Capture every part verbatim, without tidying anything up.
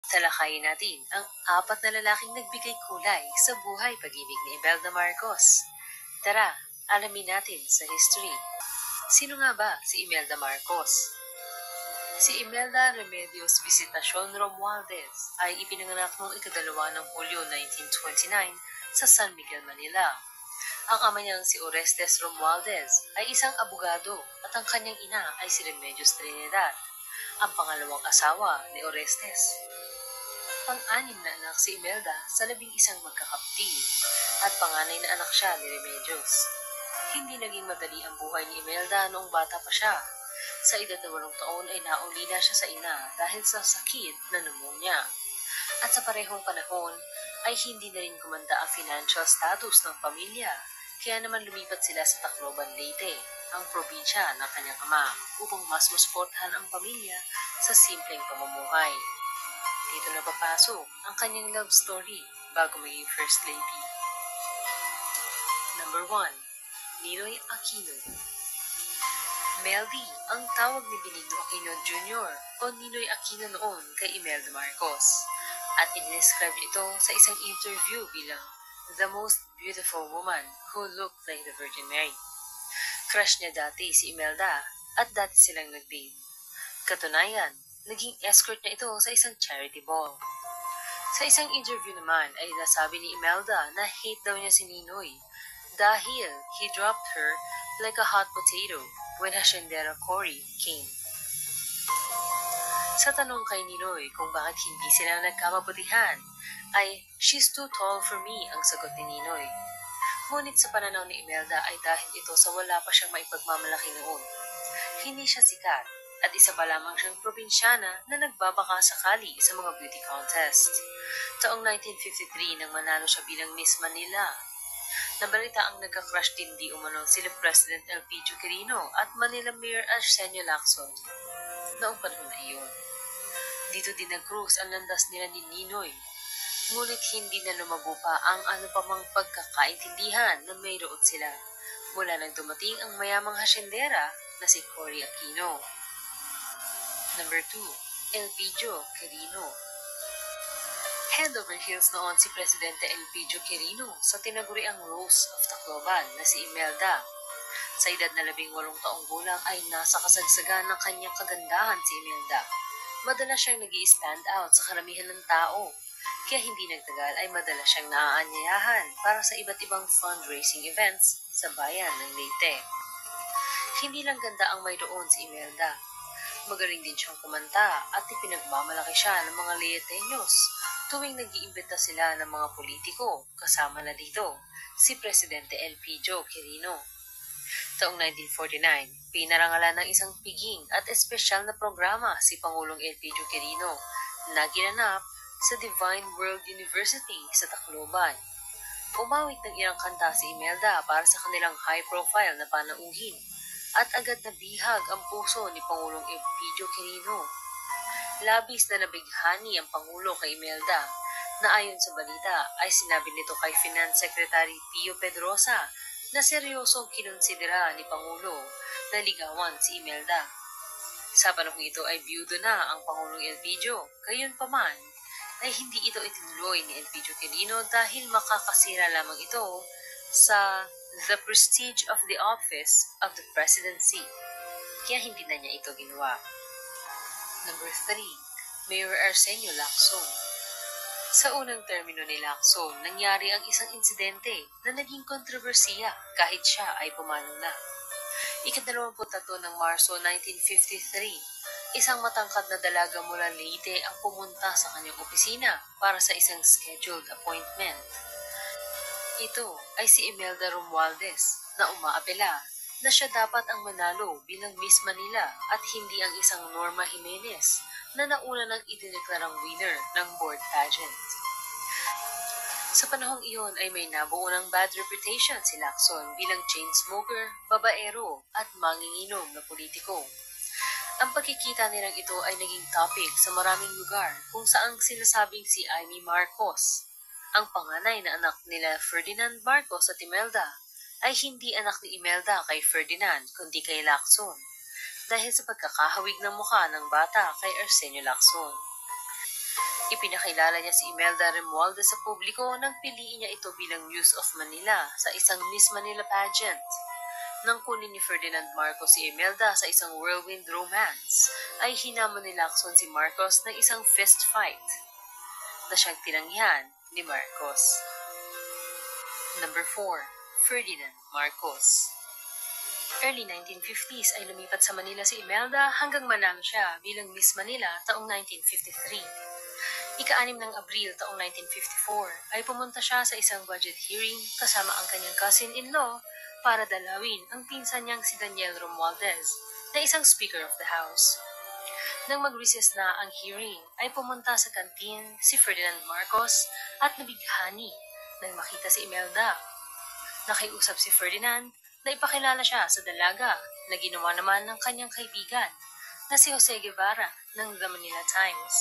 Talakayin natin ang apat na lalaking nagbigay kulay sa buhay pag-ibig ni Imelda Marcos. Tara, alamin natin sa history. Sino nga ba si Imelda Marcos? Si Imelda Remedios Visitacion Romualdez ay ipinanganak noong ikadalawa ng Hulyo nineteen twenty-nine sa San Miguel, Manila. Ang ama niyang si Orestes Romualdez ay isang abogado at ang kanyang ina ay si Remedios Trinidad, ang pangalawang asawa ni Orestes. Pang-anim na anak si Imelda sa labing isang magkakapatid at panganay na anak siya ni Remedios. Hindi naging madali ang buhay ni Imelda noong bata pa siya. Sa edad na walong taon ay naulila siya sa ina dahil sa sakit na pneumonia. At sa parehong panahon ay hindi na rin kumanda ang financial status ng pamilya, kaya naman lumipat sila sa Tacloban, Leyte, ang probinsya ng kanyang ama, upang mas masuportahan ang pamilya sa simpleng pamumuhay. Dito na papasok ang kanyang love story bago maging first lady. Number one. Ninoy Aquino. Meldy ang tawag ni Benigno Aquino Junior o Ninoy Aquino noon kay Imelda Marcos, at i-describe ito sa isang interview bilang the most beautiful woman who looked like the Virgin Mary. Crush niya dati si Imelda at dati silang nag-date. Katunayan, naging escort na ito sa isang charity ball. Sa isang interview naman ay nasabi ni Imelda na hate daw niya si Ninoy dahil he dropped her like a hot potato when Haciendera Cory came. Sa tanong kay Ninoy kung bakit hindi sila nagkamabutihan, ay she's too tall for me ang sagot ni Ninoy. Ngunit sa pananaw ni Imelda ay dahil ito sa wala pa siyang maipagmamalaki noon. Hindi siya sikat at isa pa lamang siyang probinsyana na nagbabaka sakali sa mga beauty contest. Taong nineteen fifty-three nang manalo siya bilang Miss Manila. Nabalita ang nagka-crush din di umano sila President Elpidio Quirino at Manila Mayor Arsenio Lacson noong panahon na iyon. Dito din nag-cruise ang landas nila ni Ninoy, ngunit hindi na lumago pa ang ano pa mang pagkakaintindihan na mayroon sila mula nang dumating ang mayamang hasyendera na si Cory Aquino. Number two. Elpidio Quirino. Head over heels noon si Presidente Elpidio Quirino sa tinaguriang Rose of Tacloban na si Imelda. Sa edad na labing walong taong gulang ay nasa kasagsagan ng kanyang kagandahan si Imelda. Madalas siyang nag-i-stand out sa karamihan ng tao, kaya hindi nagtagal ay madalas siyang naaanyayahan para sa iba't ibang fundraising events sa bayan ng Leyte. Hindi lang ganda ang mayroon si Imelda. Magaling din siyang kumanta at ipinagmamalaki siya ng mga Leiteños tuwing nag-iimbita sila ng mga politiko, kasama na dito si Presidente Elpidio Quirino. Taong nineteen forty-nine, pinarangalan ng isang piging at espesyal na programa si Pangulong Elpidio Quirino na ginanap sa Divine World University sa Tacloban. Umawit ng ilang kanta si Imelda para sa kanilang high-profile na panauhin at agad nabihag ang puso ni Pangulong Elpidio Quirino. Labis na nabighani ang Pangulo kay Imelda na ayon sa balita ay sinabi nito kay Finance Secretary Pio Pedrosa na seryosong kinonsidera ni Pangulo na ligawan si Imelda. Sa panahon ito ay biyudo na ang Pangulong Elpidio, gayunpaman ay hindi ito itinuloy ni Elpidio Quirino dahil makakasira lamang ito sa the prestige of the office of the presidency, kaya hindi na niya ito ginawa. Number three. Mayor Arsenio Lacson. Sa unang termino ni Lacson, nangyari ang isang insidente na naging kontrobersiya kahit siya ay pumanaw na. Ikadalawamput tatlo ng Marso nineteen fifty-three, isang matangkad na dalaga mula Leyte ang pumunta sa kanyang opisina para sa isang scheduled appointment. Ito ay si Imelda Romualdez na umaapela na siya dapat ang manalo bilang Miss Manila at hindi ang isang Norma Jimenez na nauna nang idineklarang winner ng board pageant. Sa panahong iyon ay may nabuo ng bad reputation si Lacson bilang chain smoker, babaero at manginginom na politiko. Ang pagkikita nilang ito ay naging topic sa maraming lugar kung saan sinasabing si Amy Marcos, ang panganay na anak nila Ferdinand Marcos at Imelda, ay hindi anak ni Imelda kay Ferdinand kundi kay Lacson dahil sa pagkakahawig ng mukha ng bata kay Arsenio Lacson. Ipinakilala niya si Imelda Romualdez sa publiko nang piliin niya ito bilang Muse of Manila sa isang Miss Manila pageant. Nang kunin ni Ferdinand Marcos si Imelda sa isang whirlwind romance, ay hinamon ni Lacson si Marcos ng isang fist fight na siyang tinanggihan ni Marcos. Number four. Ferdinand Marcos. Early nineteen fifties ay lumipat sa Manila si Imelda hanggang manalo siya bilang Miss Manila taong nineteen fifty-three. Ika-anim ng Abril taong nineteen fifty-four ay pumunta siya sa isang budget hearing kasama ang kanyang cousin-in-law para dalawin ang pinsan niyang si Daniel Romualdez na isang Speaker of the House. Nang mag-recess na ang hearing, ay pumunta sa kantin si Ferdinand Marcos at nabighani nang makita si Imelda. Nakiusap si Ferdinand na ipakilala siya sa dalaga na ginawa naman ng kanyang kaibigan na si Jose Guevara ng The Manila Times.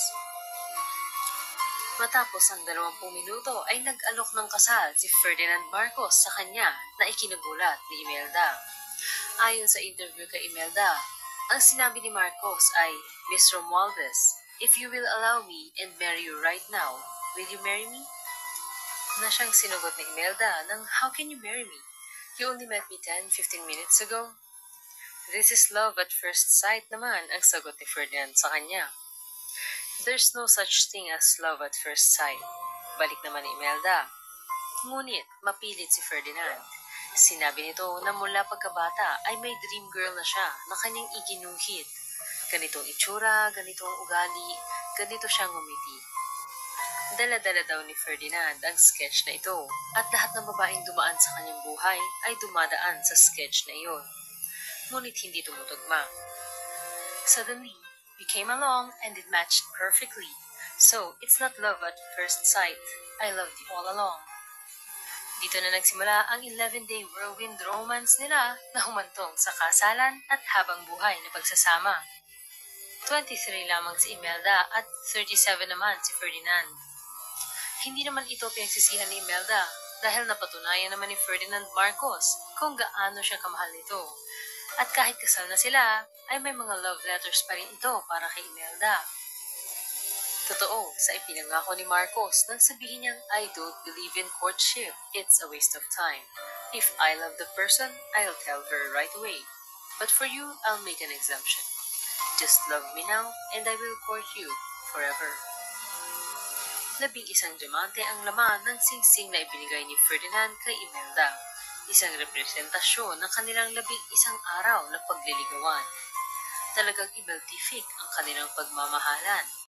Matapos ang dalawampung minuto ay nag-alok ng kasal si Ferdinand Marcos sa kanya na ikinagulat ni Imelda. Ayon sa interview kay Imelda, ang sinabi ni Marcos ay, "Miss Romualdez, if you will allow me and marry you right now, will you marry me?" Na siyang sinugot ni Imelda ng, "How can you marry me? You only met me ten to fifteen minutes ago." "This is love at first sight" naman ang sagot ni Ferdinand sa kanya. "There's no such thing as love at first sight." Balik naman ni Imelda. Ngunit mapilit si Ferdinand. Sinabi nito na mula pagkabata ay may dream girl na siya na kanyang iginuhit. Ganitong itsura, ganitong ugali, ganito siyang ngumiti. Dala-dala daw ni Ferdinand ang sketch na ito at lahat ng babaeng dumaan sa kanyang buhay ay dumadaan sa sketch na iyon. Ngunit hindi tumutugma. Suddenly, we came along and it matched perfectly. So, it's not love at first sight. I loved you all along. Dito na nagsimula ang eleven-day whirlwind romance nila na humantong sa kasalan at habang buhay na pagsasama. twenty-three lamang si Imelda at thirty-seven naman si Ferdinand. Hindi naman ito pinagsisihan ni Imelda dahil napatunayan naman ni Ferdinand Marcos kung gaano siya kamahal nito. At kahit kasal na sila, ay may mga love letters pa rin ito para kay Imelda. Totoo sa ipinangako ni Marcos nang sabihin niyang, "I don't believe in courtship. It's a waste of time. If I love the person, I'll tell her right away. But for you, I'll make an exemption. Just love me now, and I will court you forever." Labing isang diamante ang laman ng singsing na ibinigay ni Ferdinand kay Imelda. Isang representasyon ng kanilang labing isang araw na pagliligawan. Talagang ibeltifik ang kanilang pagmamahalan.